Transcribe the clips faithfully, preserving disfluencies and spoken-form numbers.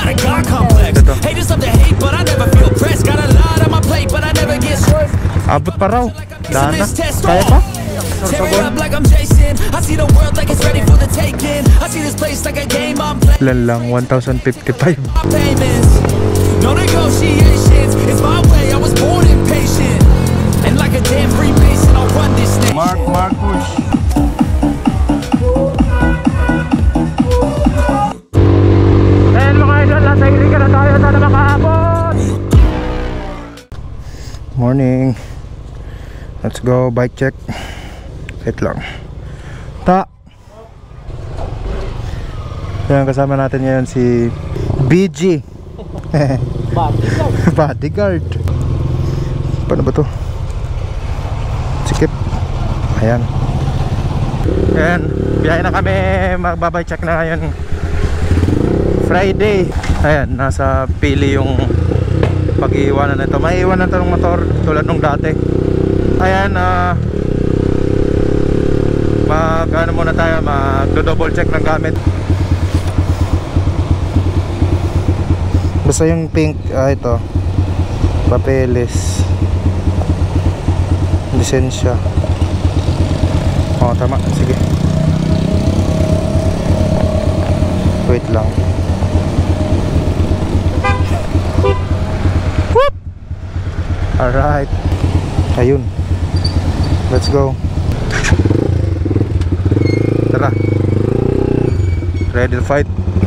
got a God complex. Haters love to hate, but I never feel pressed. Got a lot on my plate, but I never get stressed. Abot pa raw. Daan na. Kaya pa? Tear it up like I'm Jason. I see the world like it's ready for the taking. I see this place like a game I'm playing. Lan lang, one thousand fifty-five. No negotiations. It's my way, I was born impatient. And like a damn Freemason, I'll run this nation. Mark, Mark, push. Ayan mga idol, nasa Iriga na tayo. Sana makaabot. Morning. Let's go, bike check. Wait lang. Ta. Ayan, kasama natin ngayon si B G. Bodyguard. Bodyguard. Paano ba to? Sikip. Ayan. Ayan, biyahe na kami. Magbabike check na ngayon. Friday. Ayan, nasa pili yung pag-iiwanan nito. May iwanan na itong motor tulad nung dati. Ayan, uh, mag ano muna tayo, mag double check ng gamit. Basta yung pink, ah, ito papeles, lisensya. Oo, tama, sige. Wait lang. Whoop! Alright. Ayun. Let's go. Tara. Ready to fight.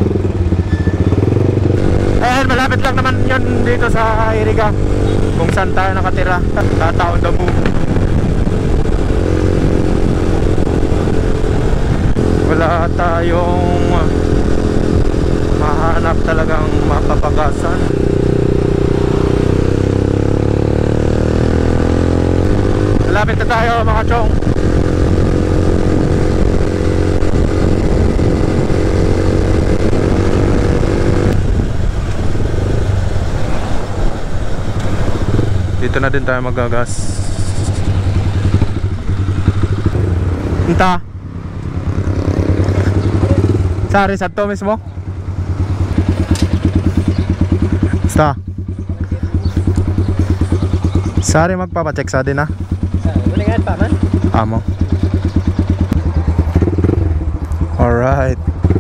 Ayan, malapit lang naman yun dito sa Iriga, kung saan tayo nakatira. Tataon the move. Wala tayong mahanap talagang mapapagasan. Malapit na tayo mga chong. Dito na din tayo magagas. Inta Sari sa to mismo. Basta Sari magpapacheck sa din ha. Bulingan pa man. Amo. Alright.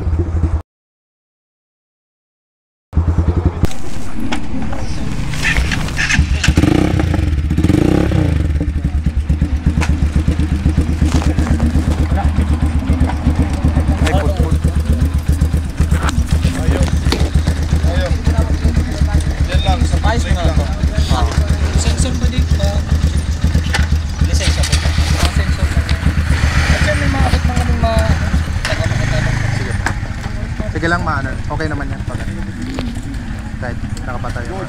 Sige lang maano, okay naman yan pag kahit nakapatay yung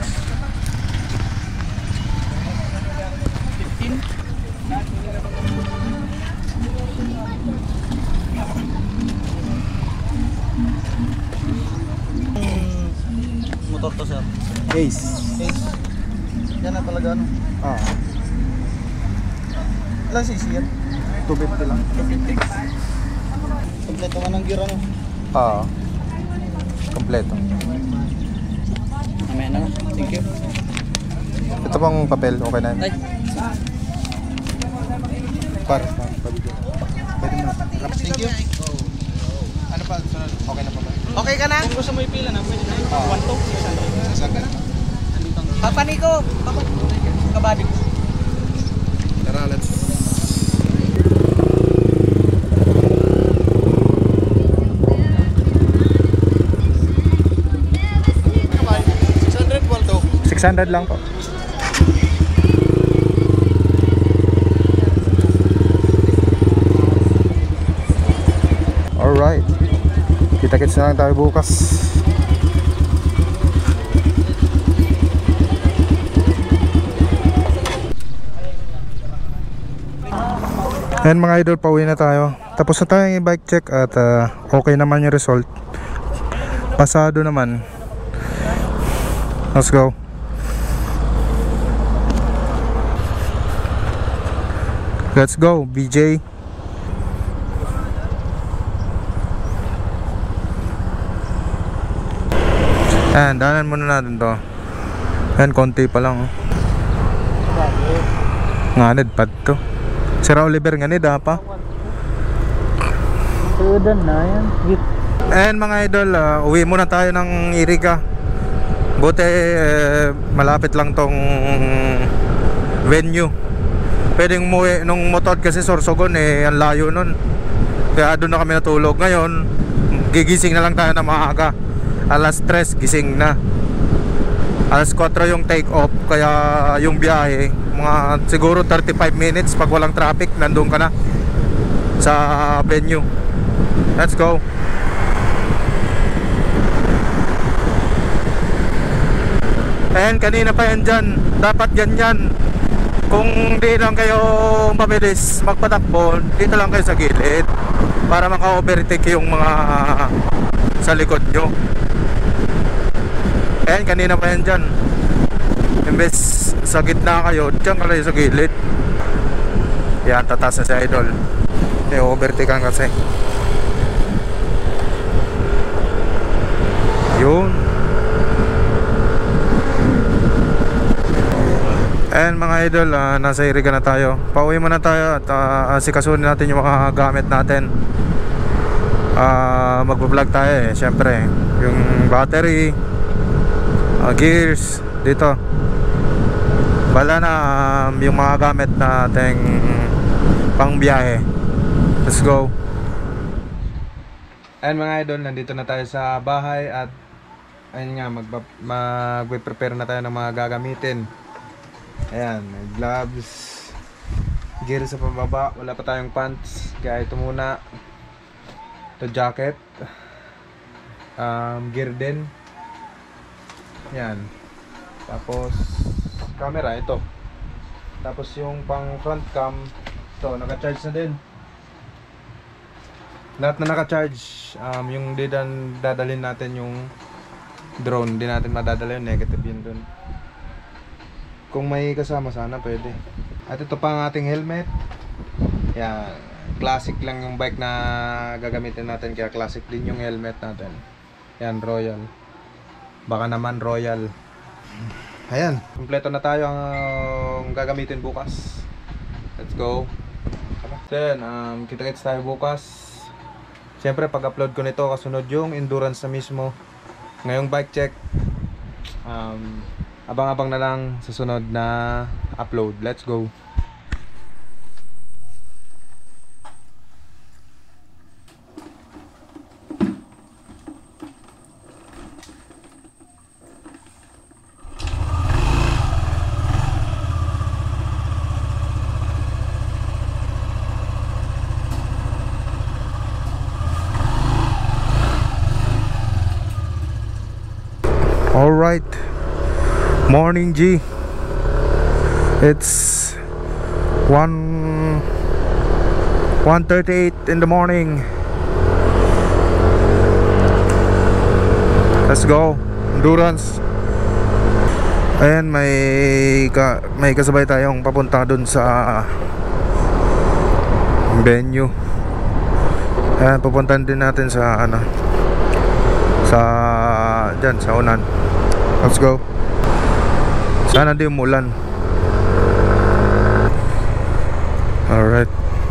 fifteen. Motor to sir. Ace. Ace. Yan na talaga ano. Ah. Ilang cc yan? two fifty lang. two fifty. Kompleto nga ng gear ano. Ah. Kompleto. Mamaya na nga. Thank you. Ito pang papel, okay na yun. Ay. Par. Pwede mo na. Thank you. Ano pa? Sunod? Okay na pa ba? Okay ka na? Kung gusto mo ipila na, pwede na yun. one two, six hundred. Sasagad. Papa Nico! Papa! Kabady. Tara, let's... six hundred lang po. Alright. Kita-kits na lang tayo bukas. Ayan mga idol, pauwi na tayo. Tapos na tayo yung bike check at uh, okay naman yung result. Pasado naman. Let's go. Let's go, B J. Ayan, daanan muna natin to. Ayan, konti pa lang oh. Nganid pad to. Sir Oliver nganid apa? Tudan na yan. Wait. Ayan mga idol, uh, uwi muna tayo ng Iriga. Buti eh, malapit lang tong venue. Pwedeng umuwi nung motor kasi Sorsogon eh, ang layo nun. Kaya doon na kami natulog. Ngayon, gigising na lang tayo na maaga. Alas tres, gising na. Alas kwatro yung take off. Kaya yung biyahe, mga siguro thirty-five minutes pag walang traffic, nandun ka na sa venue. Let's go. And kanina pa yan dyan. Dapat ganyan. Kung di lang kayo mabilis magpatakbo, dito lang kayo sa gilid para maka-overtake yung mga sa likod nyo. And kanina pa yan dyan. Imbes sa gitna kayo, dyan kayo sa gilid. Yan, tatas na si idol. Eh, overtake kan kasi. Yun. And mga idol, uh, nasa Iriga na tayo. Pauwi muna tayo at uh, asikasunin natin yung mga gamit natin. uh, Magbablog tayo eh, syempre. Yung battery, uh, gears, dito. Bala na um, yung mga gamit nating pang biyahe. Let's go. And mga idol, nandito na tayo sa bahay. At ayun nga, mag-prepare na tayo ng mga gagamitin. Ayan, may gloves, gear sa pababa, wala pa tayong pants, kaya ito muna. Ito jacket, um, gear din. Ayan. Tapos camera, ito. Tapos yung pang front cam, ito, naka-charge na din. Lahat na naka-charge. um, Yung didan, dadalhin natin yung drone, di natin madadala yung negative yun dun. Kung may kasama sana pwede. At ito pa ang ating helmet. Yan, classic lang yung bike na gagamitin natin, kaya classic din yung helmet natin. Yan, Royal. Baka naman Royal. Ayan, kompleto na tayo ang uh, gagamitin bukas. Let's go. Then, um, kita-kits tayo bukas. Siyempre pag-upload ko nito, kasunod yung endurance na mismo. Ngayong bike check, um, abang-abang na lang sa sunod na upload. Let's go. All right. Morning G. It's one one thirty-eight in the morning. Let's go. Endurance. Ayan, may ka, may kasabay tayong papunta dun sa venue. Ayan, pupuntahan din natin sa ano, sa dyan, sa unan. Let's go. Sana di umulan. Alright.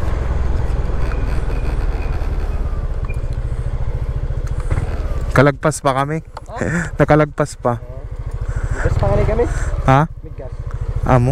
Kalagpas pa kami. Oh? Nakalagpas pa. Migas pa kami. Ha? Migas. Amo.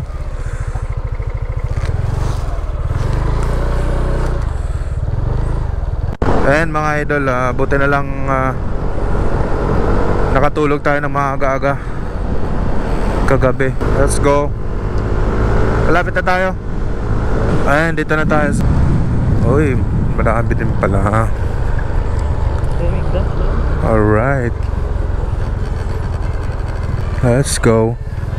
Ayan mga idol, uh, buti na lang uh, nakatulog tayo ng mga aga-aga kagabi. Let's go. Malapit na tayo. Ayan, dito na tayo. Uy, marami din pala ha. Alright. Let's go.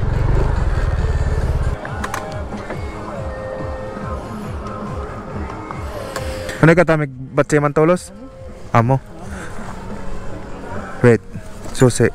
Ano ka tamig batse man tolos? Amo. Wait. Susi.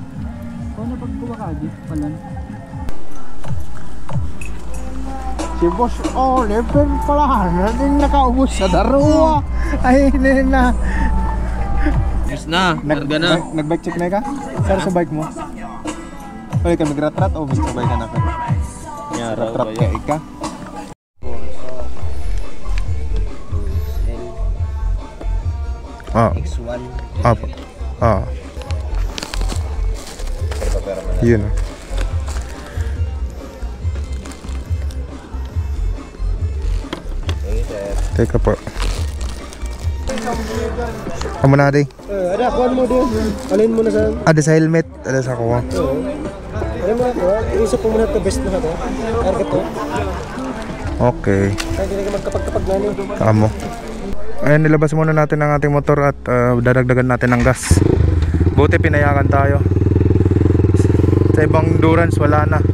Ano pag kumakagi? Palan? Siyempre Boss Oliver pala na din nakaubos sa darawa. Ay, hindi na. Yes na, Nag, karga na. nag, nag-bike check na ka? Saan sa bike mo? Pwede ka mag-rat-rat o basta bike ka na ka? Rat-rat ka ika? Ah. X one. Ah. Ah. Yun. Teka po. Amo na di. Eh, ada kuan mo din. Alin mo na sa? Ada sa helmet, ada sa kuha. Ano mo ako? Isip ko muna to best na to. Karga to. Okay. Kaya hindi ka magkapag-kapag na ni. Amo. Ayan, nilabas muna natin ang ating motor at uh, dadagdagan natin ng gas. Buti pinayagan tayo. Sa ibang endurance wala na.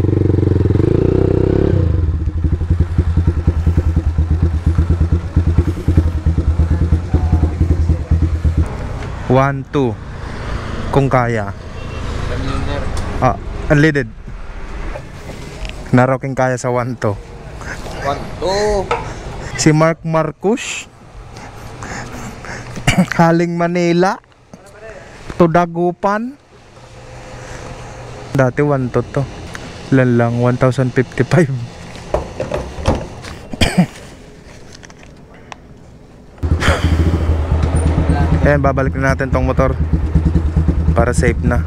One, two. Kung kaya. Ah, unleaded. Naroking kaya sa one, two. One, two. Si Mark Marcus Haling Manila to Dagupan. Dati one to to. Ilan lang, one thousand fifty-five. Ayan, babalik na natin tong motor para safe na.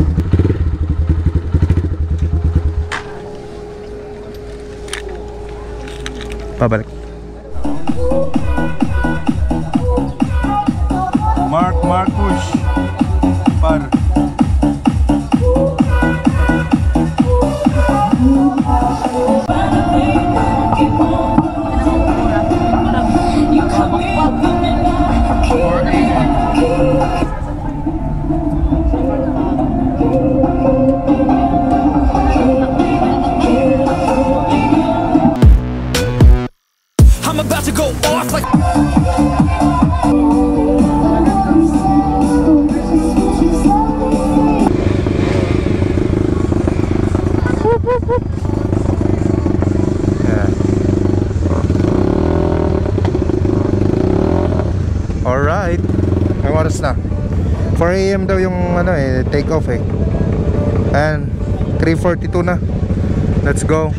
Babalik. Mark Marcus par I'm about to go off like Alright. May oras na. four A M daw yung ano eh, take off eh. And three forty-two na. Let's go.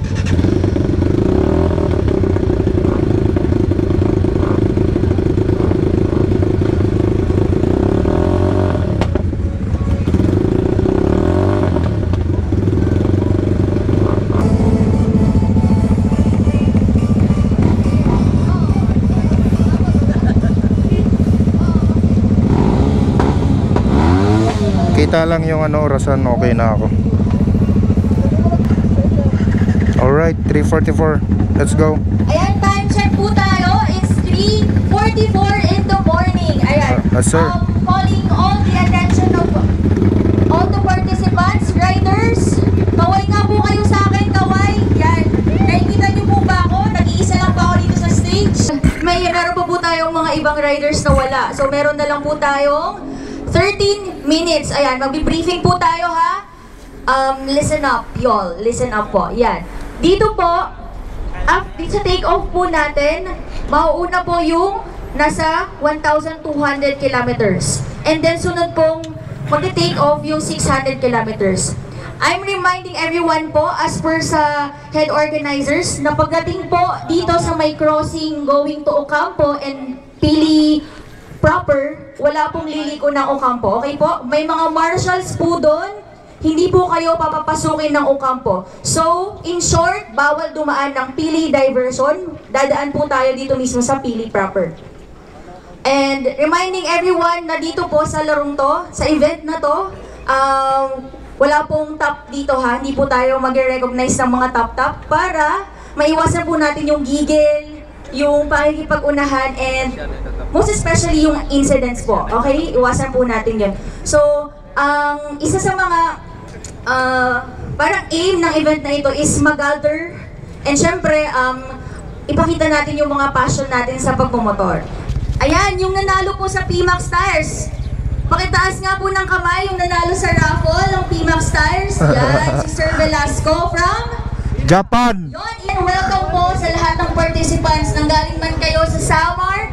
Kita lang yung ano orasan, okay na ako. Alright, three forty-four. Let's go. Ayan, time check po tayo. It's three forty-four in the morning. Ayan. Uh, uh, sir. Um, calling all the attention of all the participants, riders. Kaway nga po kayo sa akin, kaway. Yan. Nakikita niyo po ba ako? Nag-iisa lang pa ako dito sa stage. May meron pa po tayong mga ibang riders na wala. So meron na lang po tayong thirteen minutes. Ayan, magbi-briefing po tayo ha. Um, listen up, y'all. Listen up po. Yan. Dito po, after sa take-off po natin, mauuna po yung nasa one thousand two hundred kilometers. And then sunod pong mag-take off yung six hundred kilometers. I'm reminding everyone po, as per sa head organizers, na pagdating po dito sa may crossing going to Ocampo and Pili proper, wala pong liliko ng Ocampo. Okay po? May mga marshals po doon. Hindi po kayo papapasukin ng Ocampo. So, in short, bawal dumaan ng Pili diversion. Dadaan po tayo dito mismo sa Pili proper. And reminding everyone na dito po sa larong to, sa event na to, um, wala pong top dito ha. Hindi po tayo mag-recognize ng mga top-top para maiwasan po natin yung gigil, yung pakikipag-unahan, and most especially yung incidents po. Okay? Iwasan po natin yun. So, ang um, isa sa mga uh, parang aim ng event na ito is mag-gather and syempre, um, ipakita natin yung mga passion natin sa pagmumotor. Ayan, yung nanalo po sa P MAX Tires. Pakitaas nga po ng kamay yung nanalo sa raffle ng P MAX Tires. Yan, si Sir Velasco from Japan! Yon, and welcome po sa lahat ng participants nang galing man kayo sa Samar.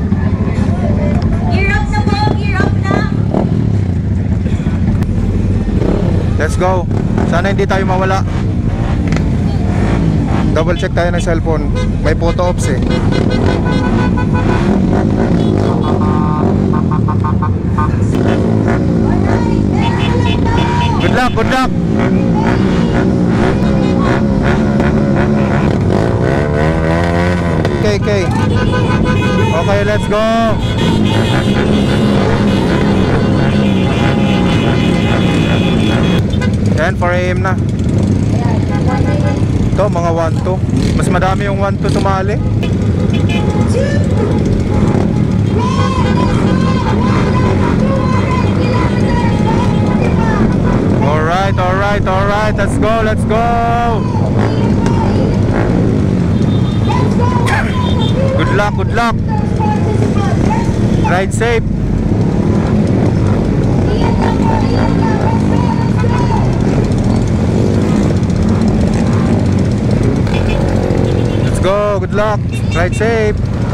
Gear up na po, gear up na. Let's go. Sana hindi tayo mawala. Double check tayo ng cellphone. May photo ops eh. Good luck, good luck. Okay, okay. Okay, let's go. ten four A M na. Ito, mga one two. Mas madami yung one two sumali. Alright, alright, alright. Let's go, let's go. Good luck, good luck. Ride safe. Let's go, good luck. Ride safe.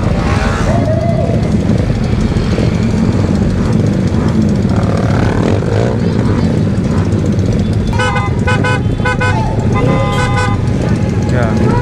Yeah.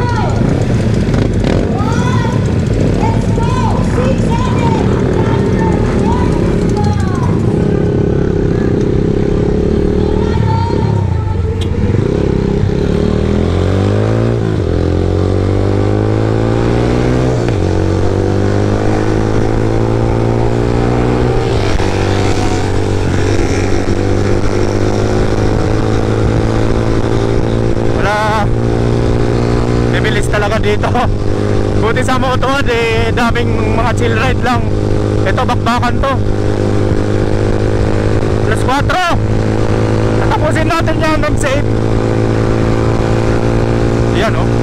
Dito buti sa motor eh, daming mga chill ride lang. Ito bakbakan to. Plus four. Tapusin natin yan ng safe. Yan oh.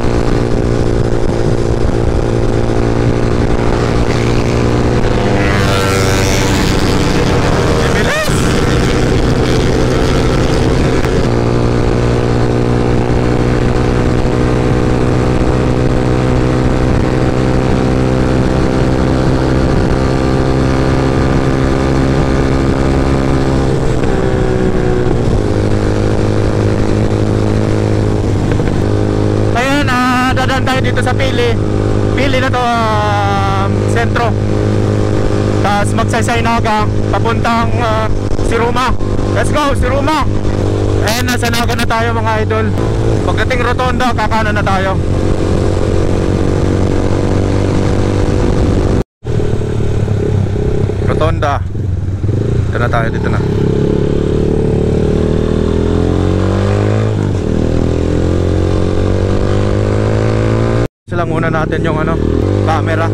Dito sa Pili Pili na to, um, sentro. Tapos magsaysay Naga papuntang uh, Siruma. Let's go Siruma. Eh nasa Naga na tayo mga idol. Pagdating Rotonda kakanan na tayo. Rotonda. Dito na tayo, dito na. Lang muna natin yung ano, camera.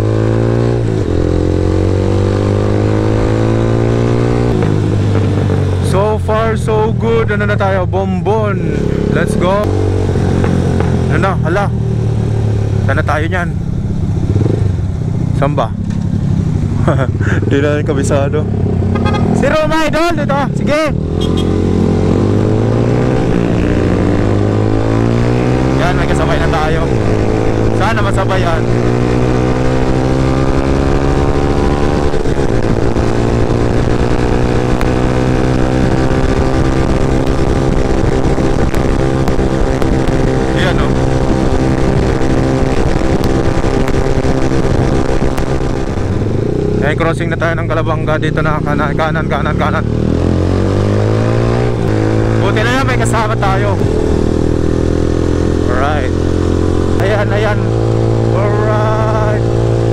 So far so good. Ano na tayo? Bonbon. Let's go. Ano na? Hala. Saan na tayo nyan? Saan ba? Di na rin kabisado. Si Roma idol dito. Sige. Yan, may kasabay na tayo. Sana masabayan. Yan o. Yan, crossing na tayo ng Kalabanga. Dito na kanan, kanan, kanan, kanan. Buti na yan, may kasama tayo. Alright. Ayan, ayan. Alright.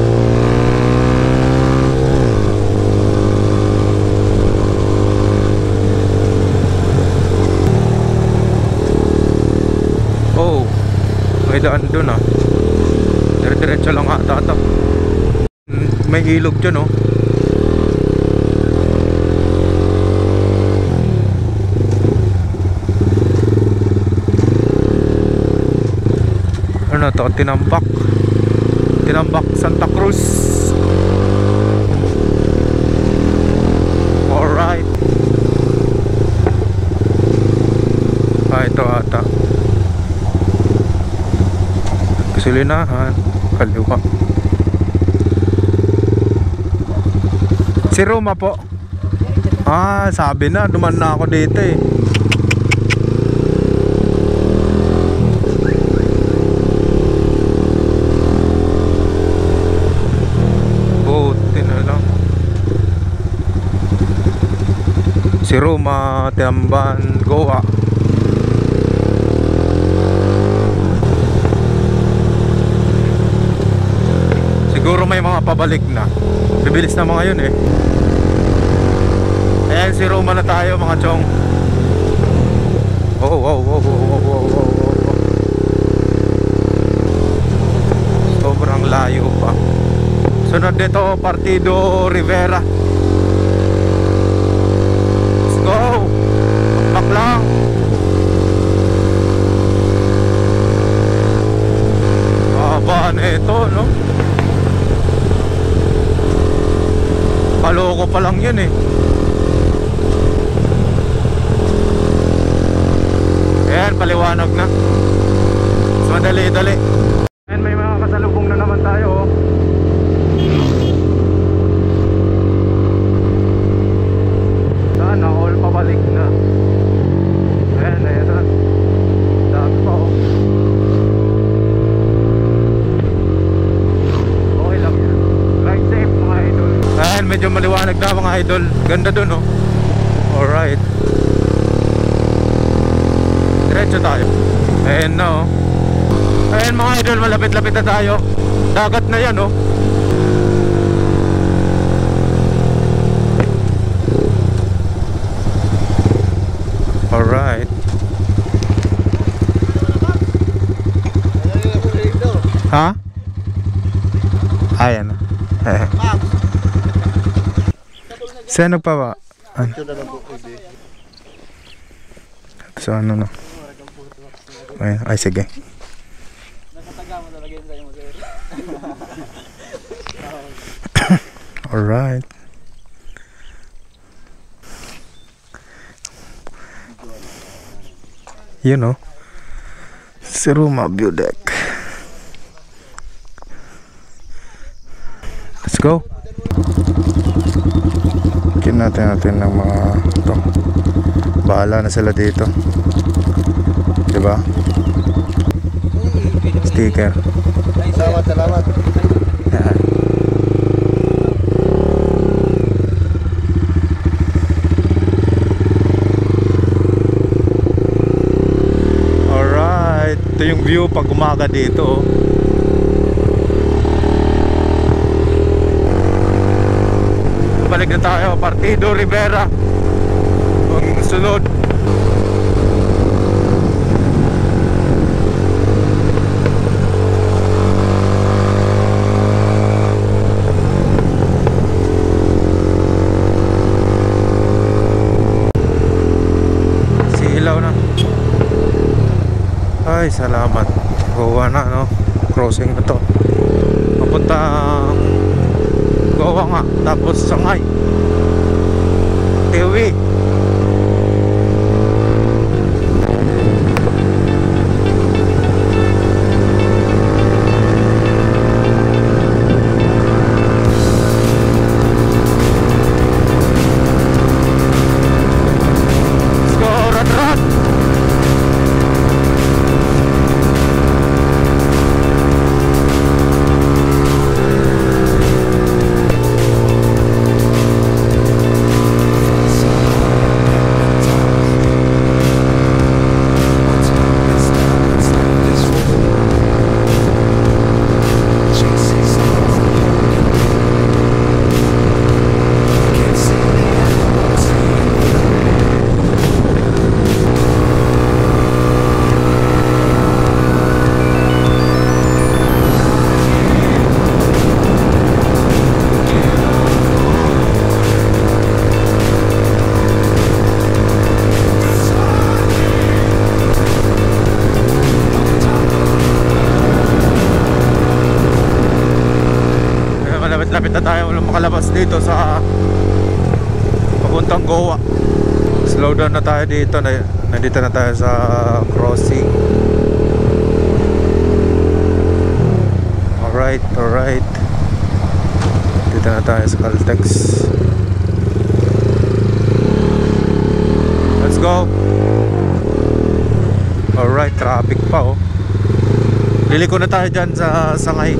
Oh, may daan dun ah. Dire-diretso lang ata ito. May ilog dyan oh. Ano to? Tinambak. Tinambak Santa Cruz. Alright. Ah, ito ata. Gasolinahan, kaliwa. Si Roma po. Ah, sabi na, duman na ako dito eh. Buti na lang. Si Roma, Tiamban, Goa. Siguro may mga pabalik na. Bibilis na mga yun eh. Ayan, si Roma na tayo mga chong. Oh, oh, oh, oh, oh, oh, oh, oh. Sobrang layo pa. Sunod dito, Partido Rivera. Let's go. Back lang. Haba na ito, no? Paloko pa lang yun eh. Ayan, paliwanag na. So, dali-dali. Ayan, may mga kasalubong na naman tayo. Sana all pabalik na. Ayan, ayan na. Dami pa oh. Okay lang yan. Ride safe mga idol. Ayan, medyo maliwanag na mga idol. Ganda dun oh. Alright. Diretso tayo. Ayan na oh. Ayan mga idol, malapit-lapit na tayo. Dagat na yan oh. Alright. Ha? Ayan na. Saan nagpapa? So ano no? Ay, ay sige. Alright. You know, si Roma view deck. Let's go. Kin natin natin ng mga to. Bahala na sila dito. Diba? Sticker. Salamat, salamat. Yan. Alright, ito yung view pag umaga dito. Balik na tayo, Partido Rivera. Ang sunod. Ay, salamat. Goa na, no? Crossing na to. Papuntang Goa nga. Tapos Sangay. Tiwi. Let's go, rat-rat. Lapit na tayo ulang makalabas dito sa papuntang Goa. Slow down na tayo dito. Nandito na tayo sa crossing. Alright, alright. Dito na tayo sa Caltex. Let's go. Alright, traffic pa oh. Liliko na tayo dyan sa Sangay.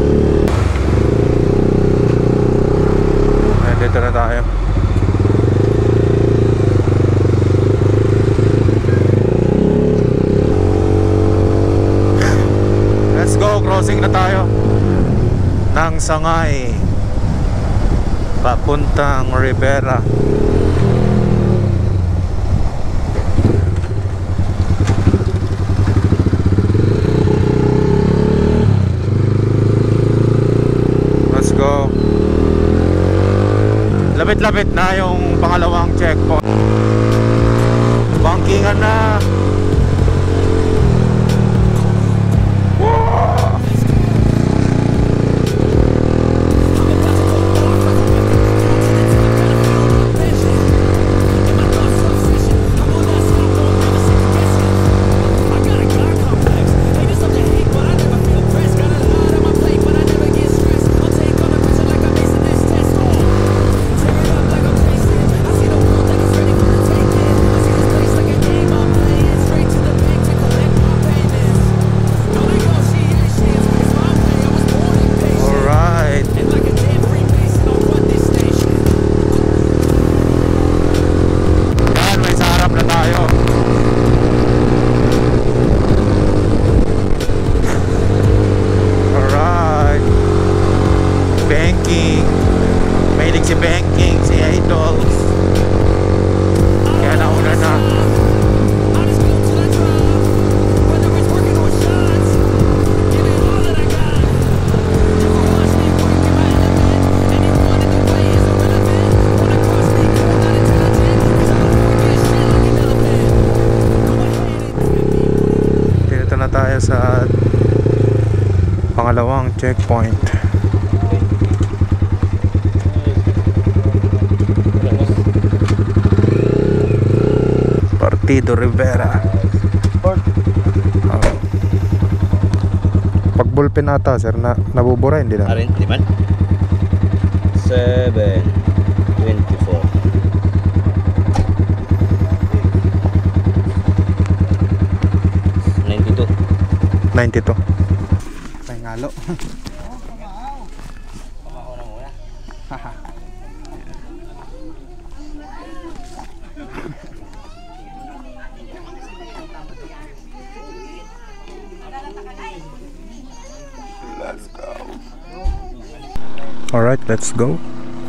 Ayan, dito na tayo. Let's go, crossing na tayo ng Sangay papuntang Rivera. Let's go. Lapit-lapit na yung pangalawang checkpoint. Bankingan na. Sa pangalawang checkpoint. Partido Rivera. Oh. Pag bullpen ata sir na nabubura hindi na. Arin, liman. seven twenty-four. ninety-two. May ngalo. Let's go. All right, let's go.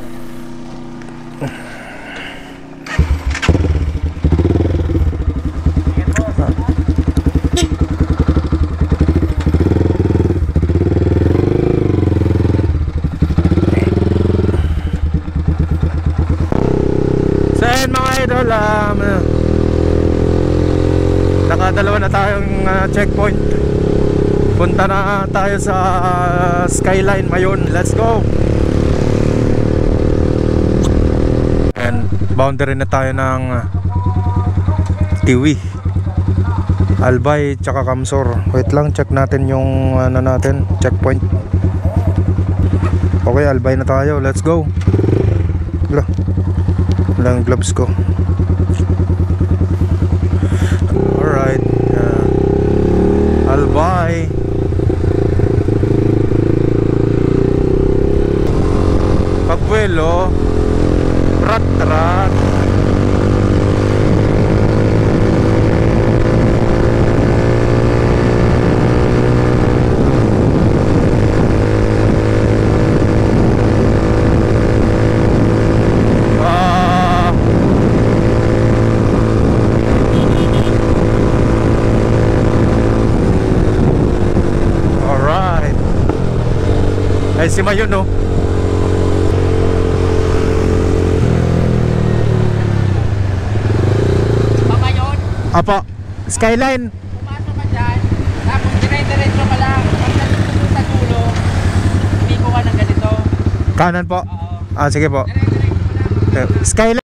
Idol, um, nakadalawa na tayong uh, checkpoint. Punta na tayo sa uh, Skyline Mayon. Let's go. And boundary na tayo ng uh, Tiwi, Albay tsaka Kamsor. Wait lang, check natin yung ano natin, checkpoint. Okay, Albay na tayo. Let's go. Wala, walang gloves ko. Alright, uh, Albay. Pagbuelo, rat-rat. Ay, si Mayon, no? Pamayon? Apa, Skyline. Pumasok ka dyan, tapos dire-diretso ka lang. Pag nandito sa dulo, hindi ko ka ng ganito. Kanan po? Oo. Ah, sige po. Dire-diretso ka lang. Skyline.